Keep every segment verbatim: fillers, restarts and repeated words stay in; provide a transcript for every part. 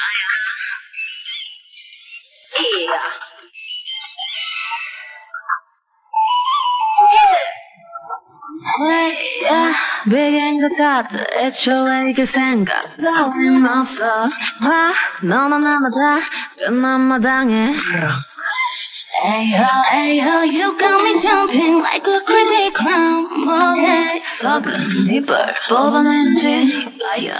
Hey, yeah, 비긴 것 같아. 애초에 그 생각 따윈 없어. 와, 너나 나나 다 끝난 마당에. Ayo, ayo, you got me jumping like a crazy crown. 뭐해? 썩은 이불 뽑아내는지 봐요.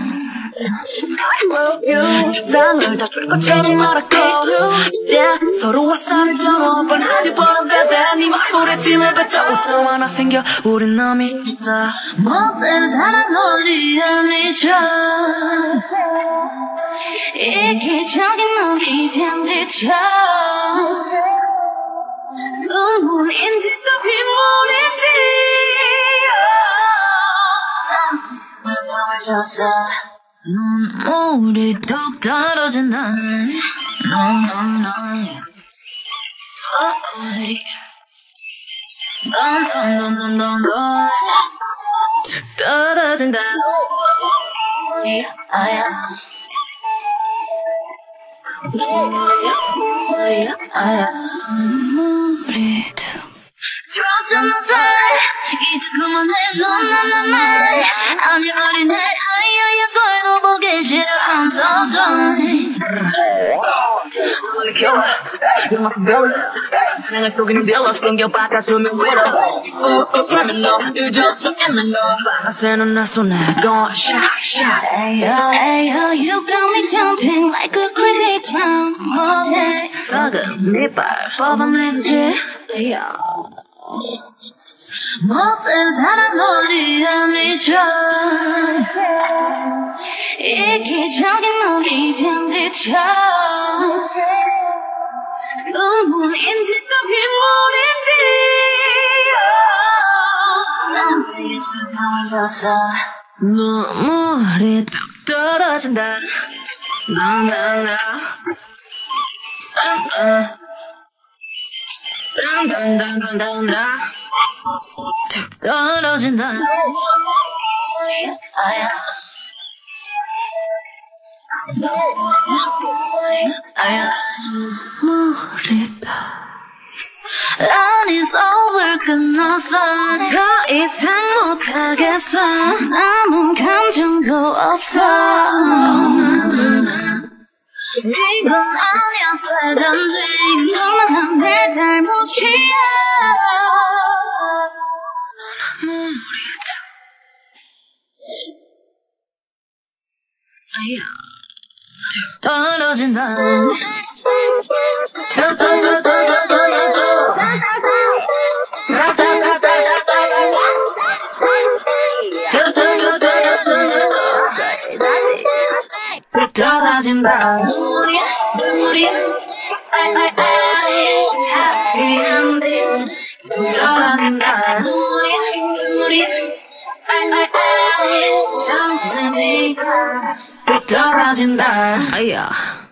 세상을 다 줄 것처럼 말하고 이제 서로 화살을 겨눠 뻔하게 벌어가다 네 말불에 침을 뱉어 오점 하나 생겨 우린 남이 있다. 못된 사람 놀이에 미쳐 이기적인 놈이 잠지쳐 눈물인지 또 빗물인지 너를 줬어. 눈물이 뚝 떨어진다. No, no, no. Oh, Dun, dun, dun, dun, dun, dun. 뚝 떨어진다. 아야. 아야. 눈물이 뚝. Dropped on my side. 이제 그만해. No, no, no, no. 아니 어린애. 아이야야 썰고 보기 싫어. I'm so done. You're my belly. 사랑을 속이는 벨라 숨겨 바꿔주면 외로워. Criminal, you just so criminal. 바라새는 내 손에 gone shot, shot. Ayo, ayo, you got me jumping like a crazy clown. Okay, 썩은 이빨 뽑아내지. 못된 사람 놀이에 미쳐 이기적인 놈이 잠지쳐 눈물인지 또 빗물인지 눈물이 뚝 떨어진다. 나나나 딴딴딴딴딴딴 툭 떨어진다. 아야. 아야. 모르다. 아니 서울 끝났어. 더 이상 못하겠어. 아무 감정도 없어. 이건 아니야 세단지 너만 내 잘못이야. 떨어진다. 떨어진다. 눈물이야 눈물이야. Happy ending. 떨어진다. 눈물이야 눈물이야. 떨어진다. 아야.